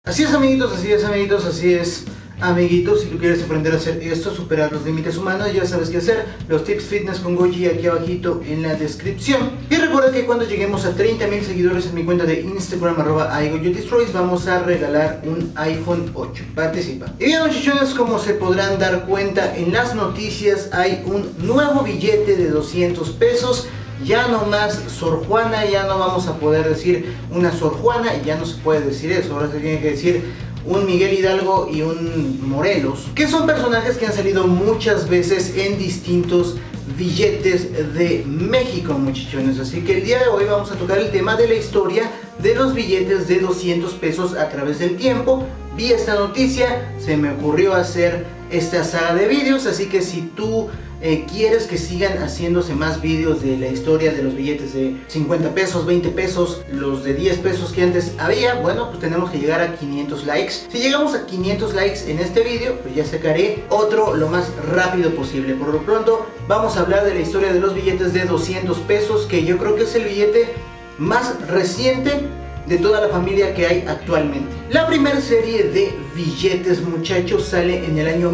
Así es, amiguitos, así es, amiguitos, así es, amiguitos. Si tú quieres aprender a hacer esto, superar los límites humanos, ya sabes qué hacer. Los tips fitness con Goji aquí abajito en la descripción. Y recuerda que cuando lleguemos a 30,000 seguidores en mi cuenta de Instagram @iGojiDestroys, vamos a regalar un iPhone 8. Participa. Y bien, muchachones, como se podrán dar cuenta en las noticias, hay un nuevo billete de 200 pesos. Ya no más Sor Juana, ya no vamos a poder decir una Sor Juana, y ya no se puede decir eso, ahora se tiene que decir un Miguel Hidalgo y un Morelos, que son personajes que han salido muchas veces en distintos billetes de México, muchachones. Así que el día de hoy vamos a tocar el tema de la historia de los billetes de 200 pesos a través del tiempo. Vi esta noticia, se me ocurrió hacer esta saga de vídeos, así que si tú quieres que sigan haciéndose más vídeos de la historia de los billetes de 50 pesos, 20 pesos, los de 10 pesos que antes había, bueno, pues tenemos que llegar a 500 likes. Si llegamos a 500 likes en este vídeo, pues ya sacaré otro lo más rápido posible. Por lo pronto vamos a hablar de la historia de los billetes de 200 pesos, que yo creo que es el billete más reciente de toda la familia que hay actualmente. La primera serie de billetes, muchachos, sale en el año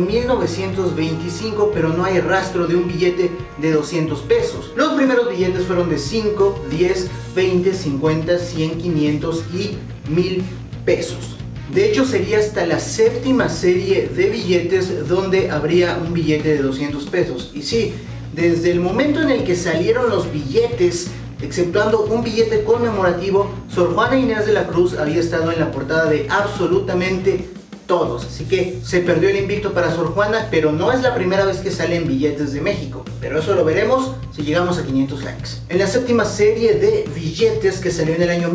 1925, pero no hay rastro de un billete de 200 pesos. Los primeros billetes fueron de 5, 10, 20, 50, 100, 500 y 1000 pesos. De hecho, sería hasta la séptima serie de billetes donde habría un billete de 200 pesos. Y sí, desde el momento en el que salieron los billetes, exceptuando un billete conmemorativo, Sor Juana Inés de la Cruz había estado en la portada de absolutamente todos. Así que se perdió el invicto para Sor Juana, pero no es la primera vez que salen billetes de México. Pero eso lo veremos si llegamos a 500 likes. En la séptima serie de billetes, que salió en el año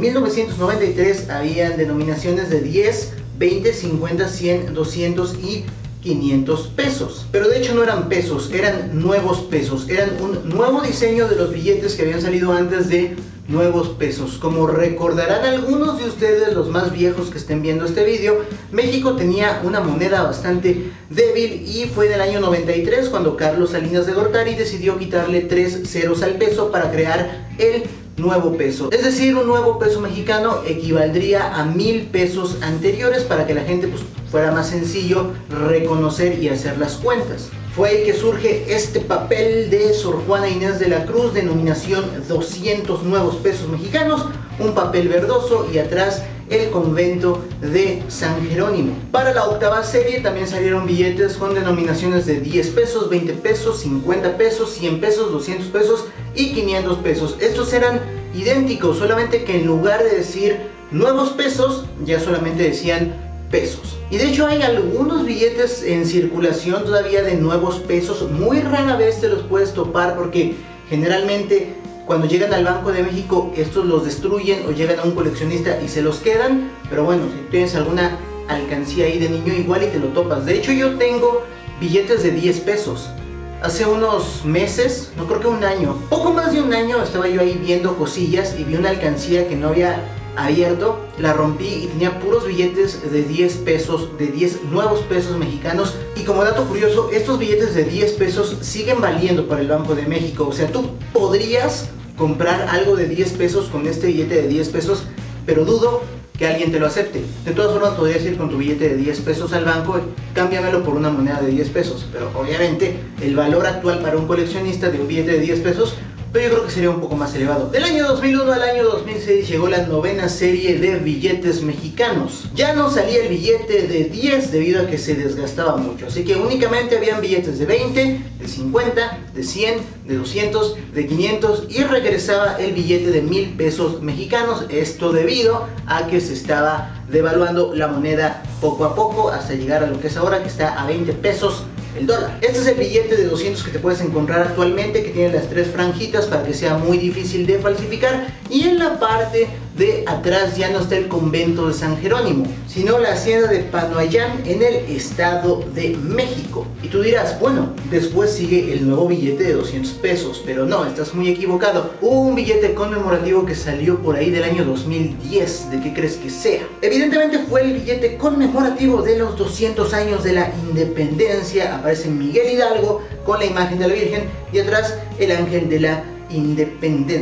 1993, habían denominaciones de 10, 20, 50, 100, 200 y 500 pesos. Pero de hecho no eran pesos, eran nuevos pesos. Eran un nuevo diseño de los billetes que habían salido antes de nuevos pesos. Como recordarán algunos de ustedes, los más viejos que estén viendo este vídeo, México tenía una moneda bastante débil, y fue en el año 93 cuando Carlos Salinas de Gortari decidió quitarle 3 ceros al peso para crear el nuevo peso. Es decir, un nuevo peso mexicano equivaldría a 1000 pesos anteriores, para que la gente pues fuera más sencillo reconocer y hacer las cuentas. Fue ahí que surge este papel de Sor Juana Inés de la Cruz, denominación 200 nuevos pesos mexicanos, un papel verdoso y atrás el convento de San Jerónimo. Para la octava serie también salieron billetes con denominaciones de 10 pesos, 20 pesos, 50 pesos, 100 pesos, 200 pesos y 500 pesos. Estos eran idénticos, solamente que en lugar de decir nuevos pesos, ya solamente decían pesos. Y de hecho hay algunos billetes en circulación todavía de nuevos pesos. Muy rara vez te los puedes topar, porque generalmente cuando llegan al Banco de México estos los destruyen o llegan a un coleccionista y se los quedan. Pero bueno, si tienes alguna alcancía ahí de niño, igual y te lo topas. De hecho yo tengo billetes de 10 pesos. Hace unos meses, no creo que un año, poco más de un año, estaba yo ahí viendo cosillas y vi una alcancía que no había abierto, la rompí y tenía puros billetes de 10 pesos, de 10 nuevos pesos mexicanos. Y como dato curioso, estos billetes de 10 pesos siguen valiendo para el Banco de México. O sea, tú podrías comprar algo de 10 pesos con este billete de 10 pesos, pero dudo que alguien te lo acepte. De todas formas, podrías ir con tu billete de 10 pesos al banco y cámbiamelo por una moneda de 10 pesos. Pero obviamente el valor actual para un coleccionista de un billete de 10 pesos, pero yo creo que sería un poco más elevado. Del año 2001 al año 2006 llegó la novena serie de billetes mexicanos. Ya no salía el billete de 10 debido a que se desgastaba mucho, así que únicamente habían billetes de 20, de 50, de 100, de 200, de 500, y regresaba el billete de 1000 pesos mexicanos. Esto debido a que se estaba devaluando la moneda poco a poco hasta llegar a lo que es ahora, que está a 20 pesos el dólar. Este es el billete de 200 que te puedes encontrar actualmente, que tiene las 3 franjitas para que sea muy difícil de falsificar, y en la parte de atrás ya no está el convento de San Jerónimo, sino la hacienda de Panoayán en el Estado de México. Y tú dirás, bueno, después sigue el nuevo billete de 200 pesos, pero no, estás muy equivocado. Hubo un billete conmemorativo que salió por ahí del año 2010, ¿de qué crees que sea? Evidentemente fue el billete conmemorativo de los 200 años de la independencia. Aparece Miguel Hidalgo con la imagen de la Virgen y atrás el ángel de la independencia.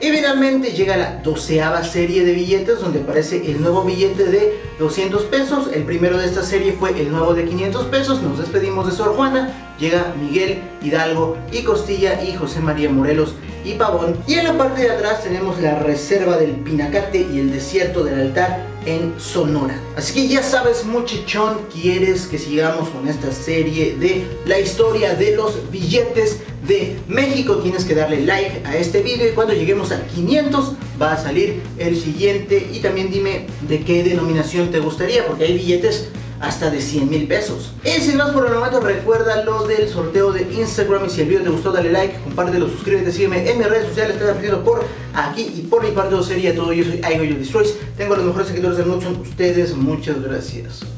Y finalmente llega la 12ª serie de billetes, donde aparece el nuevo billete de 200 pesos. El primero de esta serie fue el nuevo de 500 pesos. Nos despedimos de Sor Juana. Llega Miguel Hidalgo y Costilla y José María Morelos y Pavón. Y en la parte de atrás tenemos la reserva del Pinacate y el desierto del altar en Sonora. Así que ya sabes, muchachón, quieres que sigamos con esta serie de la historia de los billetes de México. Tienes que darle like a este video y cuando lleguemos a 500 va a salir el siguiente. Y también dime de qué denominación te gustaría, porque hay billetes hasta de 100,000 pesos. Y sin más por el momento, recuerda lo del sorteo de Instagram. Y si el video te gustó, dale like, compártelo, suscríbete, sígueme en mis redes sociales. Estoy apareciendo por aquí. Y por mi parte, sería todo. Yo soy iGoyo Destroys. Tengo a los mejores seguidores del mundo, son ustedes. Muchas gracias.